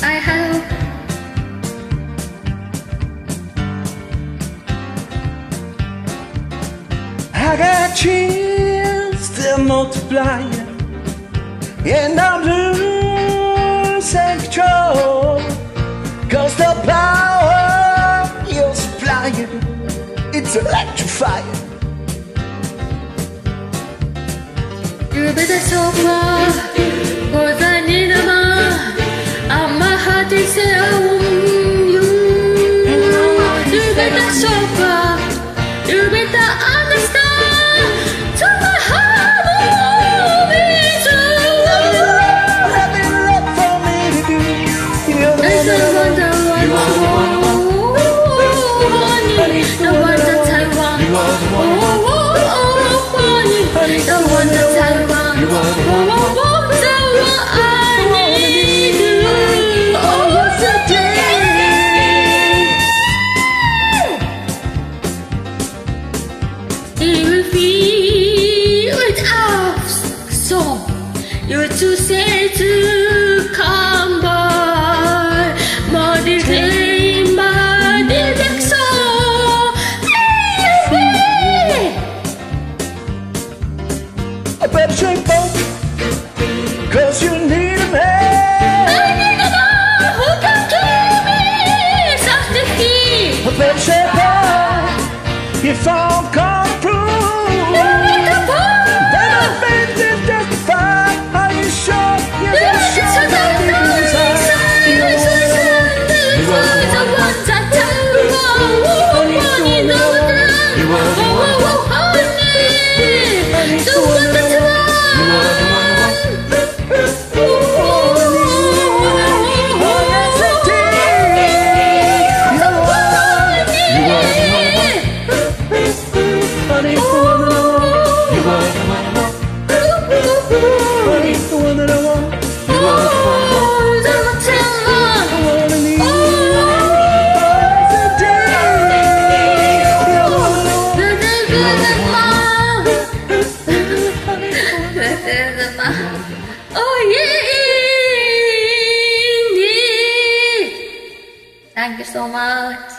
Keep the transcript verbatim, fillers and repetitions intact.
I have. I got chills, they're multiplying, and I'm losing control. Cause the power you're supplying, it's electrifying. You better suffer, cause I need a man, and my heart is on you. You better suffer, you better understand, so my heart will be true. Having love for me to do. You're the There's one the one that wants honey, the one that I want. Oh, oh, oh, honey, the one that I want. Oh, oh, oh, the one I need you. Oh, the day. It will be without song. You're too sad to come by. Muddy day, muddy deck song. Baby. I better shake both, cause you need a man. I need a man who can give me something. I better shake both, if I'm gonna prove that our faith is justified. Are you sure you're gonna show that deep inside? Oh yeah. Thank you so much.